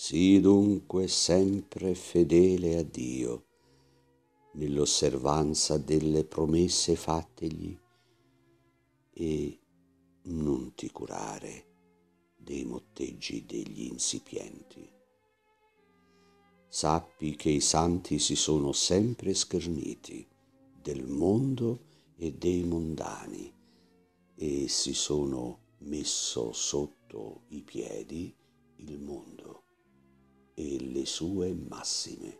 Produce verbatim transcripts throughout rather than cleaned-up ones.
Sii dunque sempre fedele a Dio, nell'osservanza delle promesse fattegli, e non ti curare dei motteggi degli insipienti. Sappi che i santi si sono sempre scherniti del mondo e dei mondani, e si sono messo sotto i piedi il mondo e le sue massime.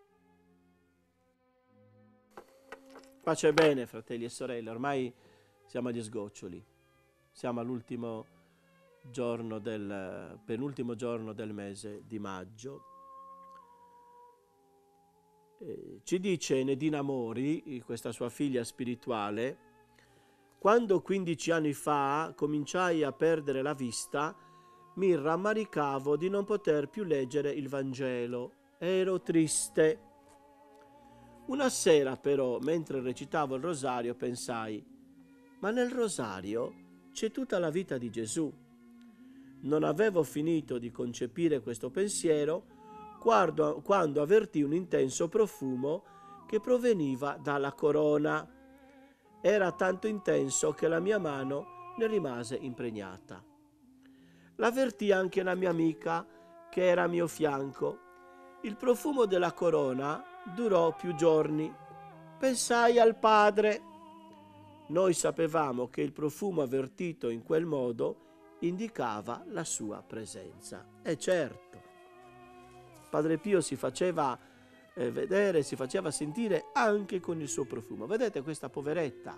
Pace e bene, fratelli e sorelle, ormai siamo agli sgoccioli, siamo all'ultimo giorno del penultimo giorno del mese di maggio. Eh, ci dice Nedina Mori, questa sua figlia spirituale: quando quindici anni fa cominciai a perdere la vista, mi rammaricavo di non poter più leggere il Vangelo. Ero triste. Una sera però, mentre recitavo il rosario, pensai: ma nel rosario c'è tutta la vita di Gesù. Non avevo finito di concepire questo pensiero quando, quando avvertii un intenso profumo che proveniva dalla corona. Era tanto intenso che la mia mano ne rimase impregnata. L'avvertì anche la mia amica che era a mio fianco. Il profumo della corona durò più giorni. Pensai al Padre. Noi sapevamo che il profumo avvertito in quel modo indicava la sua presenza. E certo, Padre Pio si faceva eh, vedere, si faceva sentire anche con il suo profumo. Vedete questa poveretta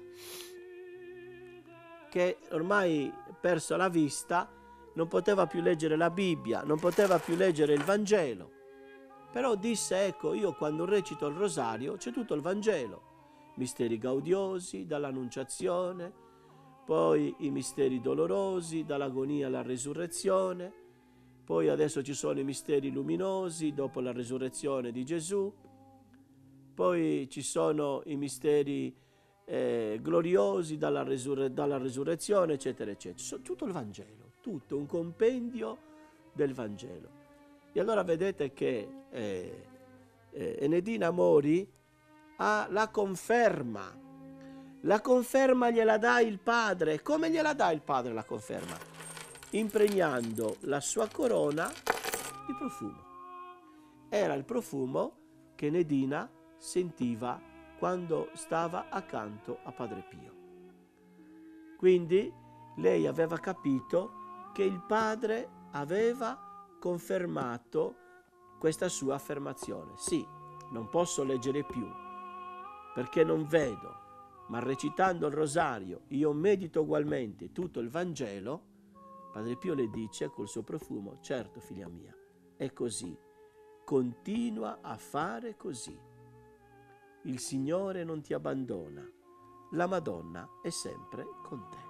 che ormai perso la vista, non poteva più leggere la Bibbia, non poteva più leggere il Vangelo. Però disse: ecco, io quando recito il rosario c'è tutto il Vangelo. Misteri gaudiosi, dall'Annunciazione, poi i misteri dolorosi, dall'agonia alla resurrezione, poi adesso ci sono i misteri luminosi dopo la resurrezione di Gesù, poi ci sono i misteri eh, gloriosi dalla, resurre- dalla resurrezione, eccetera, eccetera. Tutto il Vangelo, tutto un compendio del Vangelo. E allora vedete che eh, eh, Enedina Mori ha la conferma. La conferma gliela dà il Padre. Come gliela dà il Padre la conferma? Impregnando la sua corona di profumo. Era il profumo che Nedina sentiva quando stava accanto a Padre Pio. Quindi lei aveva capito che il Padre aveva confermato questa sua affermazione. Sì, non posso leggere più perché non vedo, ma recitando il rosario io medito ugualmente tutto il Vangelo. Padre Pio le dice col suo profumo: certo, figlia mia, è così, continua a fare così. Il Signore non ti abbandona, la Madonna è sempre con te.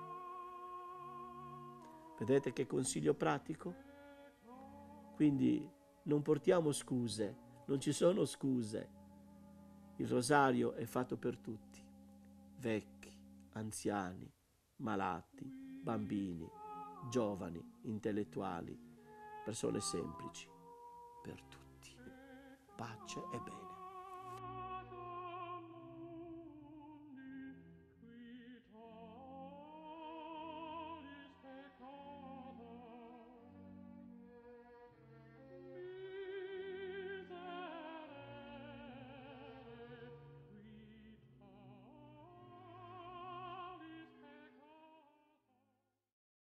Vedete che consiglio pratico? Quindi non portiamo scuse, non ci sono scuse. Il rosario è fatto per tutti, vecchi, anziani, malati, bambini, giovani, intellettuali, persone semplici, per tutti. Pace e bene.